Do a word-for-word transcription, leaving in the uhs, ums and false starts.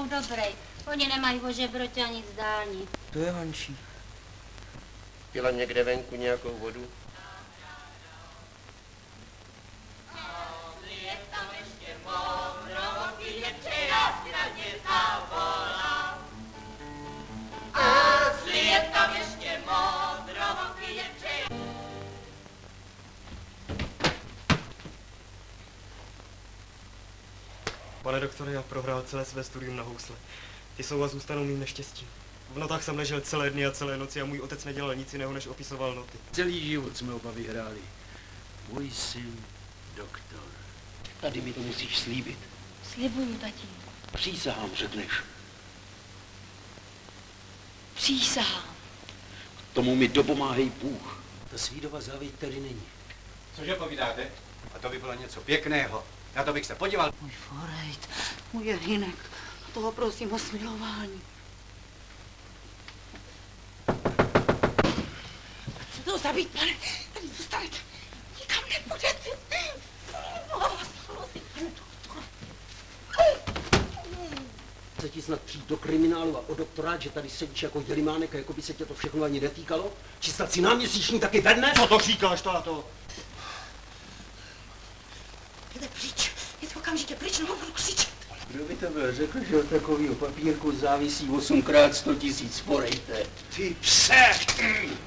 jsou dobrý. Oni nemají o žebrotě ani zdání. To je Hančí. Pila někde venku nějakou vodu? Pane doktore, já prohrál celé své studium na housle. Ty jsou a zůstanou mým neštěstím. V notách jsem ležel celé dny a celé noci a můj otec nedělal nic jiného, než opisoval noty. Celý život jsme oba vyhráli. Můj syn, doktor. Tady mi to musíš slíbit. Slibuju, tatí. Přísahám, řekneš. Přísahám. K tomu mi dopomáhej Bůh. Ta Svídova závěť tady není. Cože povídáte? A to by bylo něco pěkného. Na to bych se podíval. Můj Forejt, můj Jerínek, toho prosím o smilování. Chci to zabít, pane, tady zůstanete, nikam nepůjdete. Vás prosím, pane doktor. Chce ti snad přijít do kriminálu a o doktorát, že tady sedíš jako jelimánek a jako by se tě to všechno ani netýkalo? Či snad si náměsíční taky vedne? Co to říkáš, táto? Jděte pryč, jděte okamžitě pryč, nebo budu křičet. Kdo by to byl řekl, že od takového papírku závisí osmkrát sto tisíc, Forejte? Ty pse!